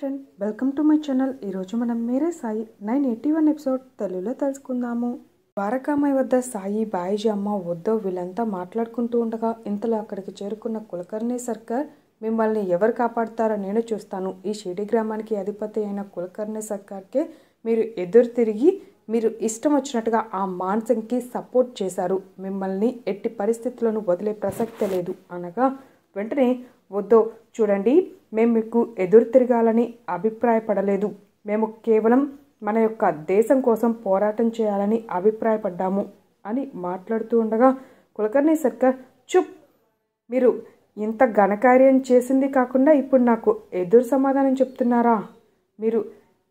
Friend, welcome to my channel. ఈరోజు మనం మేరే Sai 981 episode తెలుగులో తెలుసుకుందాము. ద్వారకామాయి వద్ద సాయి, బాయిజీ అమ్మ, ఉద్ధవ్ వీళ్ళంతా మాట్లాడుకుంటూ ఉండగా ఇంతలో అక్కడికి చేరుకున్న కులకర్ణి సర్కార్, మిమ్మల్ని ఎవరు కాపాడుతారో నేను చూస్తాను. ఈ షిరిడి గ్రామానికి అధిపతి అయిన కులకర్ణి సర్కార్కే మీరు ఎదురు తిరిగి మీరు ఇష్టం వచ్చినట్టుగా ఆ మాన్సింగ్కి సపోర్ట్ చేశారు. మిమ్మల్ని ఎట్టి పరిస్థితుల్లోనూ వదిలే ప్రసక్తే లేదు అనగా వెంటనే ఉద్ధవ్, చూడండి, మేము మీకు ఎదురు తిరగాలని అభిప్రాయపడలేదు. మేము కేవలం మన యొక్క దేశం కోసం పోరాటం చేయాలని అభిప్రాయపడ్డాము అని మాట్లాడుతూ ఉండగా కులకర్ణి సర్కార్, చుప్, మీరు ఇంత ఘనకార్యం చేసింది కాకుండా ఇప్పుడు నాకు ఎదురు సమాధానం చెప్తున్నారా? మీరు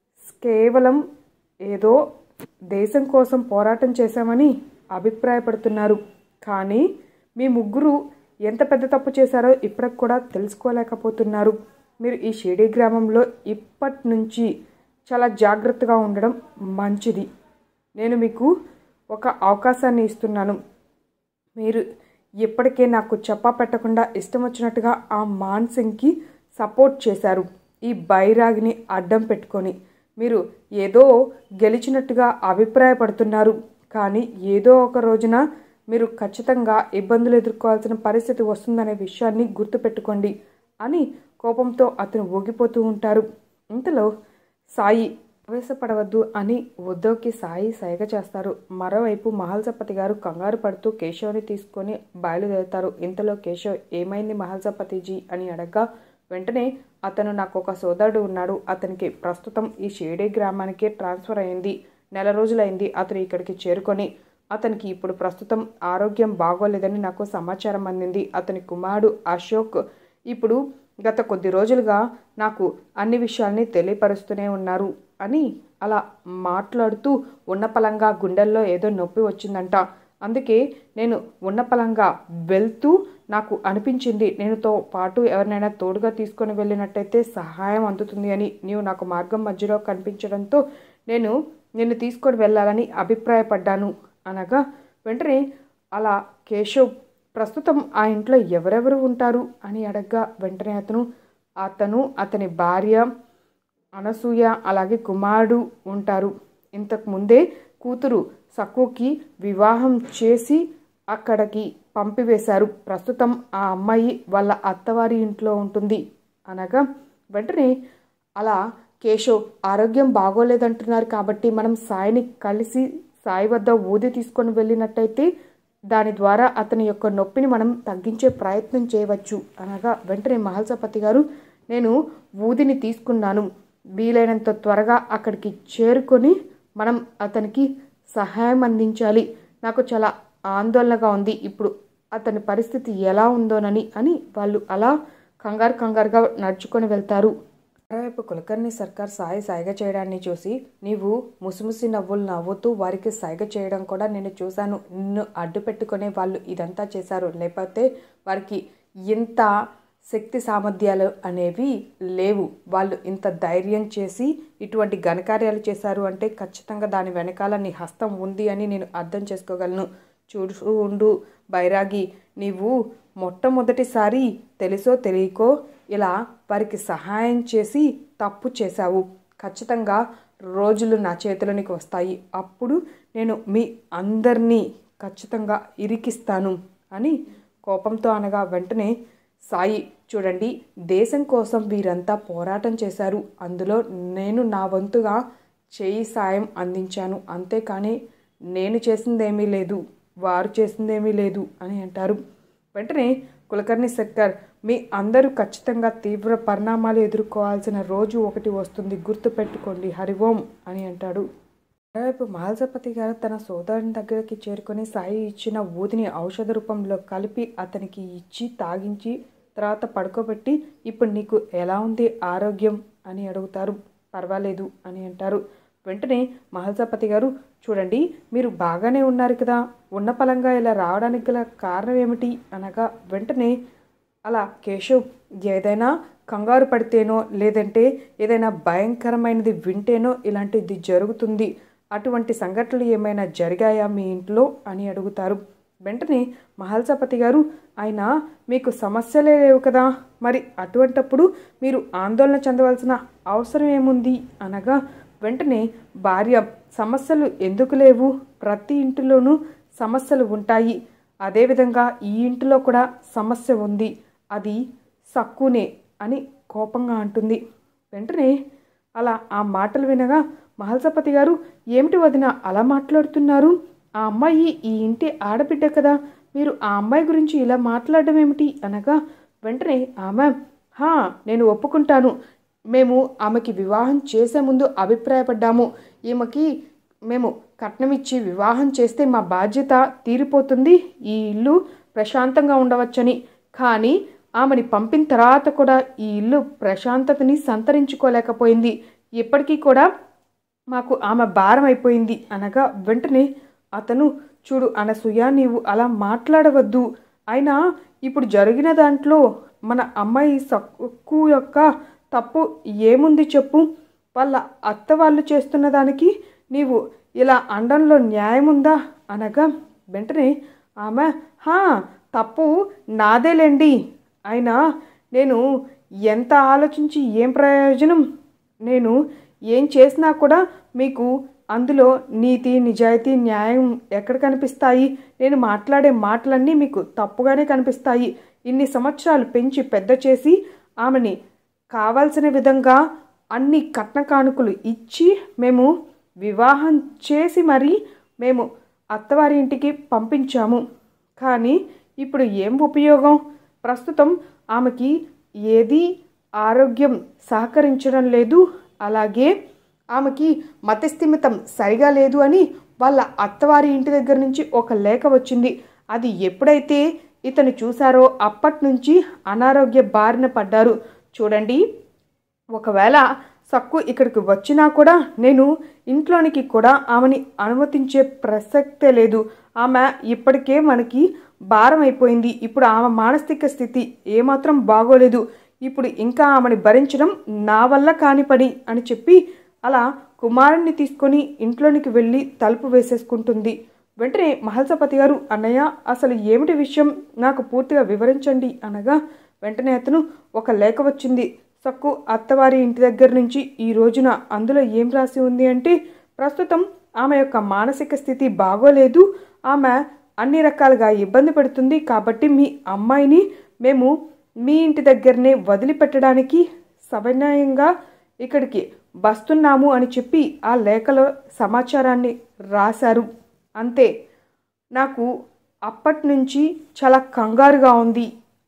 కేవలం ఏదో దేశం కోసం పోరాటం చేశామని అభిప్రాయపడుతున్నారు. కానీ మీ ముగ్గురు ఎంత పెద్ద తప్పు చేశారో ఇప్పటికి కూడా తెలుసుకోలేకపోతున్నారు. మీరు ఈ షిరిడి గ్రామంలో ఇప్పటి నుంచి చాలా జాగ్రత్తగా ఉండడం మంచిది. నేను మీకు ఒక అవకాశాన్ని ఇస్తున్నాను. మీరు ఇప్పటికే నాకు చెప్పా పెట్టకుండా ఇష్టం వచ్చినట్టుగా ఆ మాన్సింగ్కి సపోర్ట్ చేశారు. ఈ బైరాగిని అడ్డం పెట్టుకొని మీరు ఏదో గెలిచినట్టుగా అభిప్రాయపడుతున్నారు. కానీ ఏదో ఒక రోజున మీరు ఖచ్చితంగా ఇబ్బందులు ఎదుర్కోవాల్సిన పరిస్థితి వస్తుందనే విషయాన్ని గుర్తుపెట్టుకోండి అని కోపంతో అతను ఊగిపోతూ ఉంటారు. ఇంతలో సాయి, ఆవేశపడవద్దు అని ఉద్ధవ్కి సాయి సైగ చేస్తారు. మరోవైపు మహల్సపతి గారు కంగారు పడుతూ కేశవ్ని తీసుకొని బయలుదేరుతారు. ఇంతలో కేశవ్, ఏమైంది మహల్సపతిజీ అని అడగ్గా వెంటనే అతను, నాకు ఒక సోదరుడు ఉన్నాడు, అతనికి ప్రస్తుతం ఈ షిరిడి గ్రామానికి ట్రాన్స్ఫర్ అయింది. నెల రోజులైంది అతను ఇక్కడికి చేరుకొని. అతనికి ఇప్పుడు ప్రస్తుతం ఆరోగ్యం బాగోలేదని నాకు సమాచారం అందింది. అతని కుమారుడు అశోక్ ఇప్పుడు గత కొద్ది రోజులుగా నాకు అన్ని విషయాల్ని తెలియపరుస్తూనే ఉన్నారు అని అలా మాట్లాడుతూ ఉన్నపలంగా గుండెల్లో ఏదో నొప్పి వచ్చిందంట. అందుకే నేను ఉన్నపలంగా వెళ్తూ నాకు అనిపించింది, నేనుతో పాటు ఎవరినైనా తోడుగా తీసుకొని వెళ్ళినట్టయితే సహాయం అందుతుంది అని. నీవు నాకు మార్గం మధ్యలో కనిపించడంతో నేను నిన్ను తీసుకొని వెళ్ళాలని అభిప్రాయపడ్డాను అనగా వెంటనే అలా కేశవ్, ప్రస్తుతం ఆ ఇంట్లో ఎవరెవరు ఉంటారు అని అడగ్గా వెంటనే అతను అతని భార్య అనసూయ అలాగే కుమారుడు ఉంటారు. ఇంతకు ముందే కూతురు సక్కుకి వివాహం చేసి అక్కడికి పంపివేశారు. ప్రస్తుతం ఆ అమ్మాయి వాళ్ళ అత్తవారి ఇంట్లో ఉంటుంది అనగా వెంటనే అలా కేశవ్, ఆరోగ్యం బాగోలేదంటున్నారు కాబట్టి మనం సాయిని కలిసి సాయి వద్ద ఊది తీసుకొని వెళ్ళినట్టయితే దాని ద్వారా అతని యొక్క నొప్పిని మనం తగ్గించే ప్రయత్నం చేయవచ్చు అనగా వెంటనే మహల్సపతి గారు, నేను ఊదిని తీసుకున్నాను, వీలైనంత త్వరగా అక్కడికి చేరుకొని మనం అతనికి సహాయం అందించాలి. నాకు చాలా ఆందోళనగా ఉంది ఇప్పుడు అతని పరిస్థితి ఎలా ఉందోనని అని వాళ్ళు అలా కంగారుగా నడుచుకొని వెళ్తారు. మరోవైపు కులకర్ణి సర్కార్ సాయి సైగ చేయడాన్ని చూసి, నీవు ముసిముసి నవ్వులు నవ్వుతూ వారికి సైగ చేయడం కూడా నేను చూశాను. నిన్ను అడ్డు పెట్టుకునే వాళ్ళు ఇదంతా చేశారు, లేకపోతే వారికి ఇంత శక్తి సామర్థ్యాలు అనేవి లేవు. వాళ్ళు ఇంత ధైర్యం చేసి ఇటువంటి ఘనకార్యాలు చేశారు అంటే ఖచ్చితంగా దాని వెనకాల నీ హస్తం ఉంది అని నేను అర్థం చేసుకోగలను. చూస్తూ ఉండు బైరాగి, నీవు మొట్టమొదటిసారి తెలుసో తెలియకో ఇలా వారికి సహాయం చేసి తప్పు చేశావు. ఖచ్చితంగా రోజులు నా చేతిలోనికి వస్తాయి, అప్పుడు నేను మీ అందరినీ ఖచ్చితంగా ఇరికిస్తాను అని కోపంతో అనగా వెంటనే సాయి, చూడండి, దేశం కోసం వీరంతా పోరాటం చేశారు. అందులో నేను నా వంతుగా చేయి సాయం అందించాను, అంతేకాని నేను చేసిందేమీ లేదు, వారు చేసిందేమీ లేదు అని అంటారు. వెంటనే కులకర్ణి సర్కార్, మీ అందరూ ఖచ్చితంగా తీవ్ర పరిణామాలు ఎదుర్కోవాల్సిన రోజు ఒకటి వస్తుంది, గుర్తుపెట్టుకోండి, హరిఓం అని అంటాడు. మరోవైపు మహల్సపతి గారు తన సోదరుని దగ్గరికి చేరుకొని సాయి ఇచ్చిన ఊదిని ఔషధ రూపంలో కలిపి అతనికి ఇచ్చి తాగించి తర్వాత పడుకోబెట్టి, ఇప్పుడు నీకు ఎలా ఉంది ఆరోగ్యం అని అడుగుతారు. పర్వాలేదు అని అంటారు. వెంటనే మహల్సపతి గారు, చూడండి, మీరు బాగానే ఉన్నారు కదా, ఉన్నపలంగా ఇలా రావడానికి గల కారణం ఏమిటి అనగా వెంటనే అలా కేశవ్, ఏదైనా కంగారు పడితేనో లేదంటే ఏదైనా భయంకరమైనది వింటేనో ఇలాంటిది జరుగుతుంది. అటువంటి సంఘటనలు ఏమైనా జరిగాయా మీ ఇంట్లో అని అడుగుతారు. వెంటనే మహల్సపతి గారు, అయినా మీకు సమస్యలే లేవు కదా, మరి అటువంటప్పుడు మీరు ఆందోళన చెందవలసిన అవసరం ఏముంది అనగా వెంటనే భార్య, సమస్యలు ఎందుకు లేవు, ప్రతి ఇంటిలోనూ సమస్యలు ఉంటాయి, అదేవిధంగా ఈ ఇంటిలో కూడా సమస్య ఉంది, అది సక్కునే అని కోపంగా అంటుంది. వెంటనే అలా ఆ మాటలు వినగా మహల్సపతి గారు, ఏమిటి వదిన అలా మాట్లాడుతున్నారు, ఆ అమ్మాయి ఈ ఇంటి ఆడబిడ్డ కదా, మీరు ఆ అమ్మాయి గురించి ఇలా మాట్లాడడం ఏమిటి అనగా వెంటనే ఆమె, నేను ఒప్పుకుంటాను, మేము ఆమెకి వివాహం చేసే ముందు అభిప్రాయపడ్డాము, ఈమెకి మేము కట్నం ఇచ్చి వివాహం చేస్తే మా బాధ్యత తీరిపోతుంది, ఈ ఇల్లు ప్రశాంతంగా ఉండవచ్చని, కానీ ఆమెని పంపిన తర్వాత కూడా ఈ ఇల్లు ప్రశాంతతని సంతరించుకోలేకపోయింది, ఇప్పటికీ కూడా మాకు ఆమె భారం అయిపోయింది అనగా వెంటనే అతను, చూడు అనసూయ, నీవు అలా మాట్లాడవద్దు, అయినా ఇప్పుడు జరిగిన దాంట్లో మన అమ్మాయి సక్కు యొక్క తప్పు ఏముంది చెప్పు, వాళ్ళ అత్త వాళ్ళు చేస్తున్న దానికి నీవు ఇలా అనడంలో న్యాయం ఉందా అనగా వెంటనే ఆమె, తప్పు నాదేలేండి, అయినా నేను ఎంత ఆలోచించి ఏం ప్రయోజనం, నేను ఏం చేసినా కూడా మీకు అందులో నీతి నిజాయితీ న్యాయం ఎక్కడ కనిపిస్తాయి, నేను మాట్లాడే మాటలన్నీ మీకు తప్పుగానే కనిపిస్తాయి, ఇన్ని సంవత్సరాలు పెంచి పెద్ద చేసి ఆమెని కావాల్సిన విధంగా అన్ని కట్న కానుకలు ఇచ్చి మేము వివాహం చేసి మరీ మేము అత్తవారి ఇంటికి పంపించాము, కానీ ఇప్పుడు ఏం ఉపయోగం, ప్రస్తుతం ఆమెకి ఏది ఆరోగ్యం సహకరించడం లేదు, అలాగే ఆమెకి మతిస్థిమితం సరిగా లేదు అని వాళ్ళ అత్తవారి ఇంటి దగ్గర నుంచి ఒక లేఖ వచ్చింది, అది ఎప్పుడైతే ఇతను చూశారో అప్పటి నుంచి అనారోగ్య బారిన పడ్డారు. చూడండి, ఒకవేళ సక్కు ఇక్కడికి వచ్చినా కూడా నేను ఇంట్లోనికి కూడా ఆమెని అనుమతించే ప్రసక్తే లేదు, ఆమె ఇప్పటికే మనకి భారం అయిపోయింది, ఇప్పుడు ఆమె మానసిక స్థితి ఏమాత్రం బాగోలేదు, ఇప్పుడు ఇంకా ఆమెని భరించడం నా వల్ల కాని పని అని చెప్పి అలా కుమారుణ్ణి తీసుకొని ఇంట్లోనికి వెళ్ళి తలుపు వేసేసుకుంటుంది. వెంటనే మహల్సపతి గారు, అన్నయ్య అసలు ఏమిటి విషయం, నాకు పూర్తిగా వివరించండి అనగా వెంటనే అతను, ఒక లేఖ వచ్చింది సక్కు అత్తవారి ఇంటి దగ్గర నుంచి ఈ రోజున, అందులో ఏం రాసి ఉంది అంటే ప్రస్తుతం ఆమె యొక్క మానసిక స్థితి బాగోలేదు, ఆమె అన్ని రకాలుగా ఇబ్బంది పడుతుంది, కాబట్టి మీ అమ్మాయిని మేము మీ ఇంటి దగ్గరనే వదిలిపెట్టడానికి సవినయంగా ఇక్కడికి వస్తున్నాము అని చెప్పి ఆ లేఖలో సమాచారాన్ని రాశారు. అంతే, నాకు అప్పటి నుంచి చాలా కంగారుగా ఉంది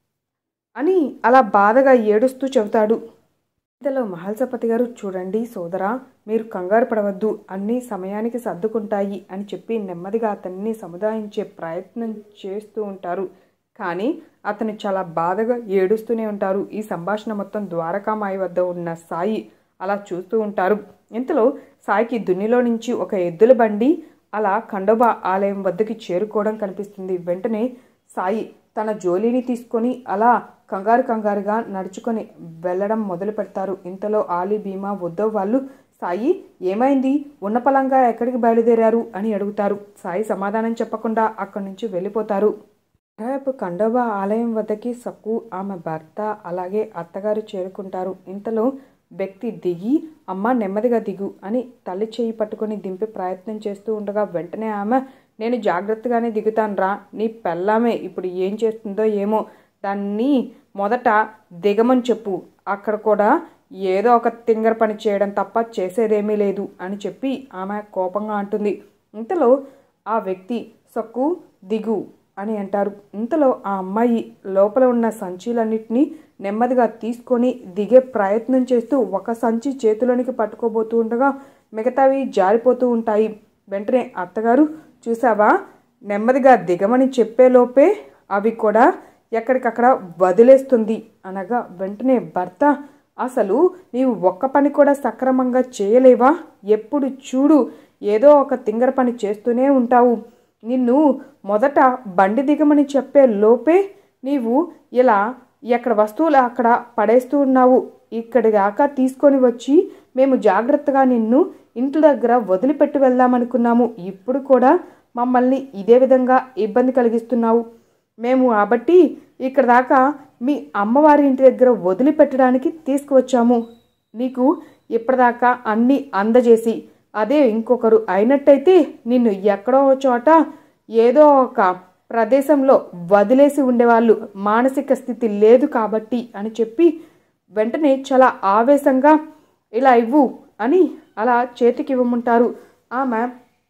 అని అలా బాధగా ఏడుస్తూ చెబుతాడు. ఇంతలో మహల్సపతి గారు, చూడండి సోదరా, మీరు కంగారు పడవద్దు, అన్నీ సమయానికి సర్దుకుంటాయి అని చెప్పి నెమ్మదిగా అతన్ని సముదాయించే ప్రయత్నం చేస్తూ ఉంటారు. కానీ అతను చాలా బాధగా ఏడుస్తూనే ఉంటారు. ఈ సంభాషణ మొత్తం ద్వారకామాయి వద్ద ఉన్న సాయి అలా చూస్తూ ఉంటారు. ఇంతలో సాయికి దున్నిలో నుంచి ఒక ఎద్దుల బండి అలా ఖండోబా ఆలయం వద్దకి చేరుకోవడం కనిపిస్తుంది. వెంటనే సాయి తన జోలీని తీసుకొని అలా కంగారుగా నడుచుకొని వెళ్ళడం మొదలు పెడతారు. ఇంతలో ఆలీ, భీమా, ఉద్ధవ్ వాళ్ళు, సాయి ఏమైంది, ఉన్నపలంగా ఎక్కడికి బయలుదేరారు అని అడుగుతారు. సాయి సమాధానం చెప్పకుండా అక్కడి నుంచి వెళ్ళిపోతారు. రేపు ఖండోబా ఆలయం వద్దకి సక్కు, ఆమె భర్త అలాగే అత్తగారు చేరుకుంటారు. ఇంతలో వ్యక్తి దిగి, అమ్మ నెమ్మదిగా దిగు అని తల్లి చేయి పట్టుకొని దింపే ప్రయత్నం చేస్తూ ఉండగా వెంటనే ఆమె, నేను జాగ్రత్తగానే దిగుతానురా, నీ పెళ్ళామే ఇప్పుడు ఏం చేస్తుందో ఏమో, దాన్ని మొదట దిగమని చెప్పు, అక్కడ కూడా ఏదో ఒక తింగర పని చేయడం తప్ప చేసేదేమీ లేదు అని చెప్పి ఆమె కోపంగా అంటుంది. ఇంతలో ఆ వ్యక్తి, సక్కు దిగు అని అంటారు. ఇంతలో ఆ అమ్మాయి లోపల ఉన్న సంచీలన్నింటినీ నెమ్మదిగా తీసుకొని దిగే ప్రయత్నం చేస్తూ ఒక సంచి చేతిలోనికి పట్టుకోబోతూ ఉండగా మిగతావి జారిపోతూ ఉంటాయి. వెంటనే అత్తగారు, చూసావా, నెమ్మదిగా దిగమని చెప్పేలోపే అవి కూడా ఎక్కడికక్కడ వదిలేస్తుంది అనగా వెంటనే భర్త, అసలు నీవు ఒక్క పని కూడా సక్రమంగా చేయలేవా, ఎప్పుడు చూడు ఏదో ఒక తింగర పని చేస్తూనే ఉంటావు, నిన్ను మొదట బండి దిగమని చెప్పే లోపే నీవు ఇలా ఎక్కడ వస్తువులు అక్కడ పడేస్తూ ఉన్నావు, ఇక్కడి దాకా తీసుకొని వచ్చి మేము జాగ్రత్తగా నిన్ను ఇంటి దగ్గర వదిలిపెట్టి వెళ్దామనుకున్నాము, ఇప్పుడు కూడా మమ్మల్ని ఇదే విధంగా ఇబ్బంది కలిగిస్తున్నావు. మేము కాబట్టి ఇక్కడ దాకా మీ అమ్మవారి ఇంటి దగ్గర వదిలిపెట్టడానికి తీసుకువచ్చాము. నీకు ఇప్పటిదాకా అన్నీ అందజేసి అదే ఇంకొకరు అయినట్టయితే నిన్ను ఎక్కడో చోట ఏదో ఒక ప్రదేశంలో వదిలేసి ఉండేవాళ్ళు. మానసిక స్థితి లేదు కాబట్టి అని చెప్పి వెంటనే చాలా ఆవేశంగా ఇలా ఇవ్వు అని అలా చేతికి ఇవ్వమంటారు. ఆమె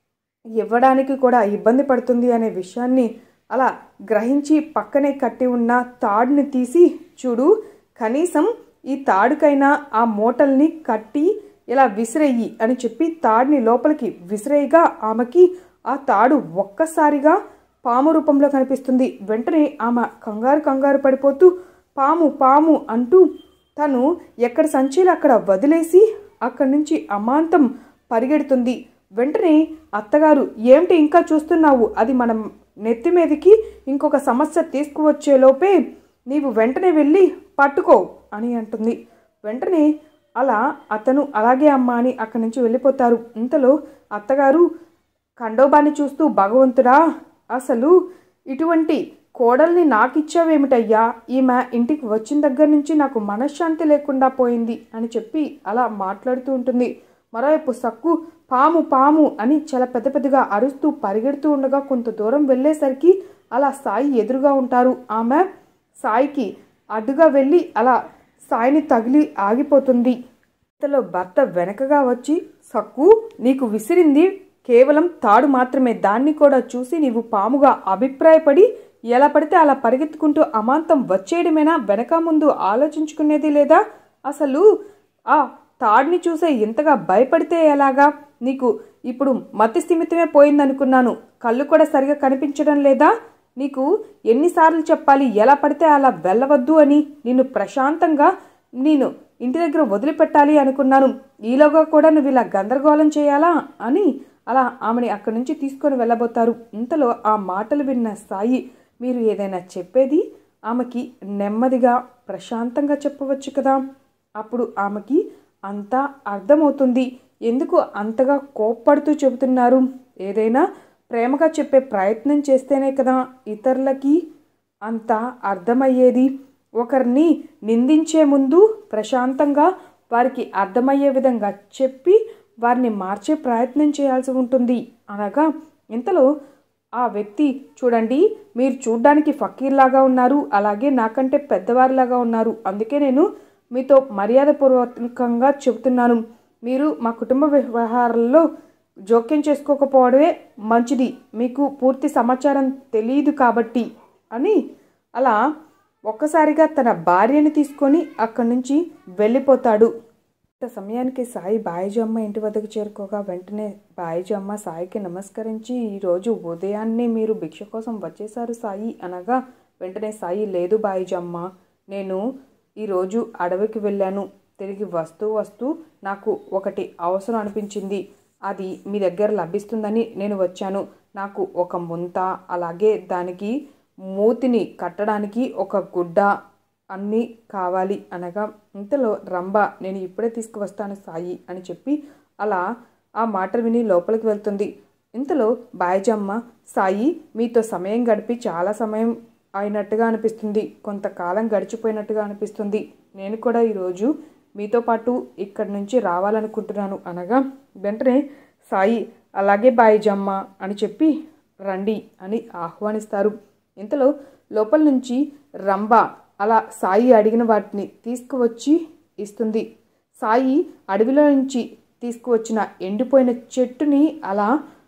ఇవ్వడానికి కూడా ఇబ్బంది పడుతుంది అనే విషయాన్ని అలా గ్రహించి పక్కనే కట్టి ఉన్న తాడుని తీసి, చూడు కనీసం ఈ తాడుకైనా ఆ మూటల్ని కట్టి ఇలా విసిరేయి అని చెప్పి తాడుని లోపలికి విసిరేయగా ఆమెకి ఆ తాడు ఒక్కసారిగా పాము రూపంలో కనిపిస్తుంది. వెంటనే ఆమె కంగారు పడిపోతూ పాము పాము అంటూ తను ఎక్కడ సంచీలు అక్కడ వదిలేసి అక్కడి నుంచి అమాంతం పరిగెడుతుంది. వెంటనే అత్తగారు, ఏమిటి ఇంకా చూస్తున్నావు, అది మనం నెత్తి మీదకి ఇంకొక సమస్య తీసుకువచ్చేలోపే నీవు వెంటనే వెళ్ళి పట్టుకో అని అంటుంది. వెంటనే అలా అతను అలాగే అమ్మ అని అక్కడి నుంచి వెళ్ళిపోతారు. ఇంతలో అత్తగారు ఖండోబాన్ని చూస్తూ, భగవంతుడా, అసలు ఇటువంటి కోడల్ని నాకిచ్చావేమిటయ్యా, ఈమె ఇంటికి వచ్చిన దగ్గర నుంచి నాకు మనశ్శాంతి లేకుండా పోయింది అని చెప్పి అలా మాట్లాడుతూ ఉంటుంది. మరోవైపు సక్కు పాము పాము అని చాలా పెద్దగా అరుస్తూ పరిగెడుతూ ఉండగా కొంత దూరం వెళ్ళేసరికి అలా సాయి ఎదురుగా ఉంటారు. ఆమె సాయికి అడ్డుగా వెళ్ళి అలా సాయిని తగిలి ఆగిపోతుంది. ఇంతలో భర్త వెనకగా వచ్చి, సక్కు, నీకు విసిరింది కేవలం తాడు మాత్రమే, దాన్ని కూడా చూసి నీవు పాముగా అభిప్రాయపడి ఎలా పడితే అలా పరిగెత్తుకుంటూ అమాంతం వచ్చేయడమేనా, వెనక ముందు ఆలోచించుకునేది లేదా? అసలు ఆ తాడిని చూసే ఇంతగా భయపడితే ఎలాగా? నీకు ఇప్పుడు మతి స్థిమితమే పోయిందనుకున్నాను, కళ్ళు కూడా సరిగా కనిపించడం లేదా? నీకు ఎన్నిసార్లు చెప్పాలి ఎలా పడితే అలా వెళ్ళవద్దు అని? నిన్ను ప్రశాంతంగా నేను ఇంటి దగ్గర వదిలిపెట్టాలి అనుకున్నాను, ఈలోగా కూడా నువ్వు ఇలా గందరగోళం చేయాలా అని అలా ఆమెని అక్కడి నుంచి తీసుకొని వెళ్ళబోతారు. ఇంతలో ఆ మాటలు విన్న సాయి, మీరు ఏదైనా చెప్పేది ఆమెకి నెమ్మదిగా ప్రశాంతంగా చెప్పవచ్చు కదా, అప్పుడు ఆమెకి అంతా అర్థమవుతుంది. ఎందుకు అంతగా కోప్పడుతూ చెబుతున్నారు? ఏదైనా ప్రేమగా చెప్పే ప్రయత్నం చేస్తేనే కదా ఇతరులకి అంతా అర్థమయ్యేది. ఒకరిని నిందించే ముందు ప్రశాంతంగా వారికి అర్థమయ్యే విధంగా చెప్పి వారిని మార్చే ప్రయత్నం చేయాల్సి ఉంటుంది అనగా, ఇంతలో ఆ వ్యక్తి, చూడండి, మీరు చూడ్డానికి ఫకీర్లాగా ఉన్నారు, అలాగే నాకంటే పెద్దవారిలాగా ఉన్నారు, అందుకే నేను మీతో మర్యాదపూర్వకంగా చెబుతున్నాను, మీరు మా కుటుంబ వ్యవహారాల్లో జోక్యం చేసుకోకపోవడమే మంచిది, మీకు పూర్తి సమాచారం తెలియదు కాబట్టి అని అలా ఒక్కసారిగా తన భార్యని తీసుకొని అక్కడి నుంచి వెళ్ళిపోతాడు. సమయానికి సాయి బాయిజీ అమ్మ ఇంటి వద్దకు చేరుకోగా వెంటనే బాయిజీ అమ్మ సాయికి నమస్కరించి, ఈరోజు ఉదయాన్నే మీరు భిక్ష కోసం వచ్చేశారు సాయి అనగా, వెంటనే సాయి, లేదు బాయిజీ అమ్మ, నేను ఈరోజు అడవికి వెళ్ళాను, తిరిగి వస్తూ నాకు ఒకటి అవసరం అనిపించింది, అది మీ దగ్గర లభిస్తుందని నేను వచ్చాను, నాకు ఒక ముంత, అలాగే దానికి మూతిని కట్టడానికి ఒక గుడ్డ అన్నీ కావాలి అనగా, ఇంతలో రంభ, నేను ఇప్పుడే తీసుకువస్తాను సాయి అని చెప్పి అలా ఆ మాట విని లోపలికి వెళ్తుంది. ఇంతలో బాయిజమ్మ, సాయి, మీతో సమయం గడిపి చాలా సమయం అయినట్టుగా అనిపిస్తుంది, కొంతకాలం గడిచిపోయినట్టుగా అనిపిస్తుంది, నేను కూడా ఈరోజు మీతో పాటు ఇక్కడి నుంచి రావాలనుకుంటున్నాను అనగా, వెంటనే సాయి, అలాగే బాయిజమ్మ అని చెప్పి రండి అని ఆహ్వానిస్తారు. ఇంతలో లోపల నుంచి రంభ అలా సాయి అడిగిన వాటిని తీసుకువచ్చి ఇస్తుంది. సాయి అడవిలో నుంచి తీసుకువచ్చిన ఎండిపోయిన చెట్టుని అలా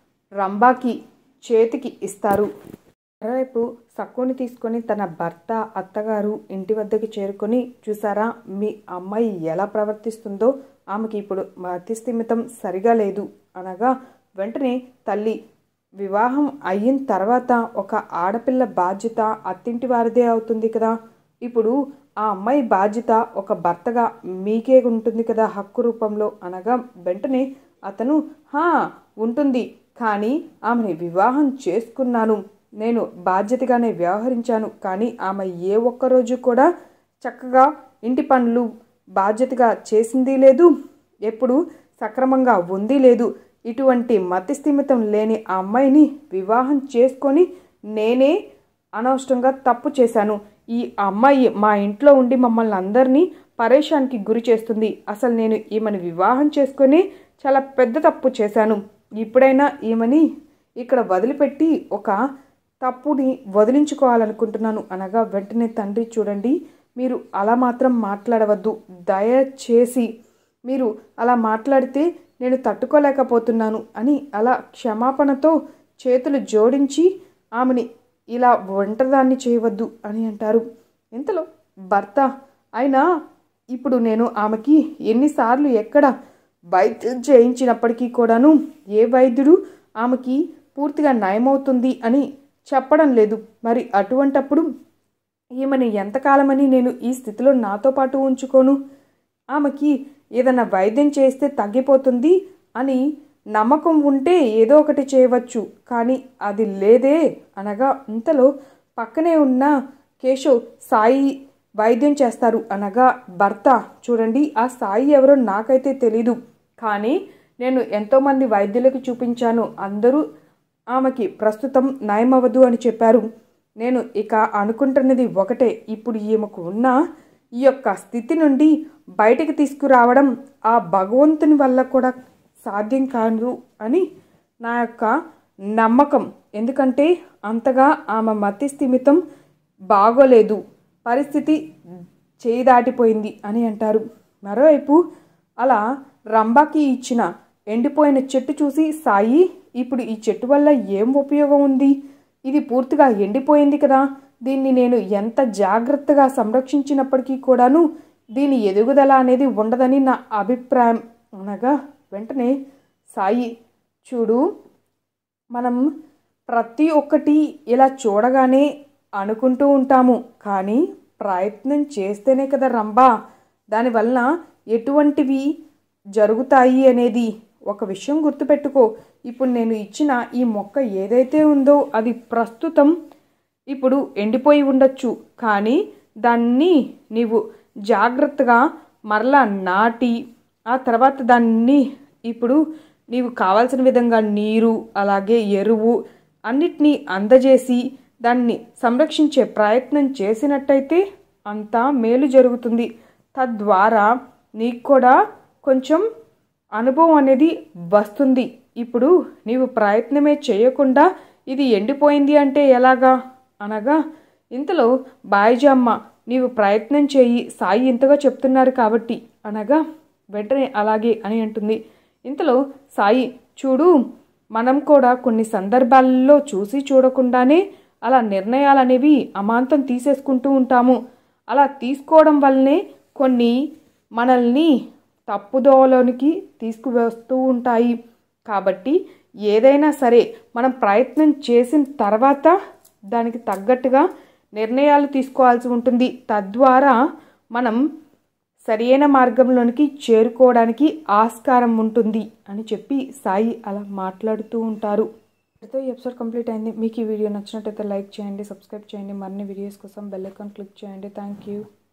రంభాకి చేతికి ఇస్తారు. మరోవైపు సక్కుని తీసుకొని తన భర్త అత్తగారు ఇంటి వద్దకు చేరుకొని, చూసారా మీ అమ్మాయి ఎలా ప్రవర్తిస్తుందో, ఆమెకి ఇప్పుడు మతి స్థిమితం సరిగా లేదు అనగా, వెంటనే తల్లి, వివాహం అయిన తర్వాత ఒక ఆడపిల్ల బాధ్యత అత్తింటి వారిదే అవుతుంది కదా, ఇప్పుడు ఆ అమ్మాయి బాధ్యత ఒక భర్తగా మీకే ఉంటుంది కదా హక్కు రూపంలో అనగా, వెంటనే అతను, ఉంటుంది, కానీ ఆమెని వివాహం చేసుకున్నాను, నేను బాధ్యతగానే వ్యవహరించాను, కానీ ఆమె ఏ ఒక్కరోజు కూడా చక్కగా ఇంటి పనులు బాధ్యతగా చేసింది లేదు, ఎప్పుడు సక్రమంగా ఉంది లేదు, ఇటువంటి మతిస్థిమితం లేని ఆ అమ్మాయిని వివాహం చేసుకొని నేనే అనవసరంగా తప్పు చేశాను. ఈ అమ్మాయి మా ఇంట్లో ఉండి మమ్మల్ని అందరినీ పరేషానికి గురి చేస్తుంది. అసలు నేను ఈమెను వివాహం చేసుకొని చాలా పెద్ద తప్పు చేశాను. ఇప్పుడైనా ఈమెని ఇక్కడ వదిలిపెట్టి ఒక తప్పుని వదిలించుకోవాలనుకుంటున్నాను అనగా వెంటనే తండ్రి, చూడండి, మీరు అలా మాత్రం మాట్లాడవద్దు. దయచేసి మీరు అలా మాట్లాడితే నేను తట్టుకోలేకపోతున్నాను అని అలా క్షమాపణతో చేతులు జోడించి ఆమెని ఇలా ఒంటరిదాన్ని చేయవద్దు అని అంటారు. ఇంతలో భర్త, అయినా ఇప్పుడు నేను ఆమెకి ఎన్నిసార్లు ఎక్కడ వైద్యం చేయించినప్పటికీ కూడాను ఏ వైద్యుడు ఆమెకి పూర్తిగా నయమవుతుంది అని చెప్పడం లేదు. మరి అటువంటప్పుడు ఈమెను ఎంతకాలమని నేను ఈ స్థితిలో నాతో పాటు ఉంచుకోను? ఆమెకి ఏదైనా వైద్యం చేస్తే తగ్గిపోతుంది అని నమ్మకం ఉంటే ఏదో ఒకటి చేయవచ్చు, కానీ అది లేదే అనగా ఇంతలో పక్కనే ఉన్న కేశవ్, సాయి వైద్యం చేస్తారు అనగా భర్త, చూడండి, ఆ సాయి ఎవరో నాకైతే తెలీదు, కానీ నేను ఎంతోమంది వైద్యులకు చూపించాను, అందరూ ఆమెకి ప్రస్తుతం నయమవ్వదు అని చెప్పారు. నేను ఇక అనుకుంటున్నది ఒకటే, ఇప్పుడు ఈమెకు ఉన్న ఈ యొక్క స్థితి నుండి బయటికి తీసుకురావడం ఆ భగవంతుని వల్ల కూడా సాధ్యం కాదు అని నా యొక్క నమ్మకం. ఎందుకంటే అంతగా ఆమె మతిస్థిమితం బాగోలేదు, పరిస్థితి చేయి దాటిపోయింది అని అంటారు. మరోవైపు అలా రంభకి ఇచ్చిన ఎండిపోయిన చెట్టు చూసి సాయి, ఇప్పుడు ఈ చెట్టు వల్ల ఏం ఉపయోగం ఉంది? ఇది పూర్తిగా ఎండిపోయింది కదా, దీన్ని నేను ఎంత జాగ్రత్తగా సంరక్షించినప్పటికీ కూడాను దీని ఎదుగుదల అనేది ఉండదని నా అభిప్రాయం అనగా వెంటనే సాయి, చూడు, మనం ప్రతి ఒక్కటి ఇలా చూడగానే అనుకుంటూ ఉంటాము, కానీ ప్రయత్నం చేస్తేనే కదా రంభా దానివల్ల ఎటువంటివి జరుగుతాయి అనేది. ఒక విషయం గుర్తుపెట్టుకో, ఇప్పుడు నేను ఇచ్చిన ఈ మొక్క ఏదైతే ఉందో అది ప్రస్తుతం ఇప్పుడు ఎండిపోయి ఉండొచ్చు, కానీ దాన్ని నీవు జాగ్రత్తగా మరలా నాటి ఆ తర్వాత దాన్ని ఇప్పుడు నీవు కావాల్సిన విధంగా నీరు అలాగే ఎరువు అన్నిటినీ అందజేసి దాన్ని సంరక్షించే ప్రయత్నం చేసినట్టయితే అంతా మేలు జరుగుతుంది. తద్వారా నీకు కూడా కొంచెం అనుభవం అనేది వస్తుంది. ఇప్పుడు నీవు ప్రయత్నమే చేయకుండా ఇది ఎండిపోయింది అంటే ఎలాగా అనగా ఇంతలో బాయిజమ్మ, నీవు ప్రయత్నం చేయి, సాయి ఇంతగా చెప్తున్నారు కాబట్టి అనగా వెంటనే అలాగే అని అంటుంది. ఇంతలో సాయి, చూడు, మనం కూడా కొన్ని సందర్భాల్లో చూసి చూడకుండానే అలా నిర్ణయాలు అనేవి అమాంతం తీసేసుకుంటూ ఉంటాము. అలా తీసుకోవడం వల్లనే కొన్ని మనల్ని తప్పుదోవలోనికి తీసుకువస్తూ ఉంటాయి. కాబట్టి ఏదైనా సరే మనం ప్రయత్నం చేసిన తర్వాత దానికి తగ్గట్టుగా నిర్ణయాలు తీసుకోవాల్సి ఉంటుంది. తద్వారా మనం సరైన మార్గంలోనికి చేరుకోవడానికి ఆస్కారం ఉంటుంది అని చెప్పి సాయి అలా మాట్లాడుతూ ఉంటారు. ఈ ఎపిసోడ్ కంప్లీట్ అయింది. మీకు ఈ వీడియో నచ్చినట్టయితే లైక్ చేయండి, సబ్స్క్రైబ్ చేయండి. మరిన్ని వీడియోస్ కోసం బెల్ ఐకాన్ క్లిక్ చేయండి. Thank you.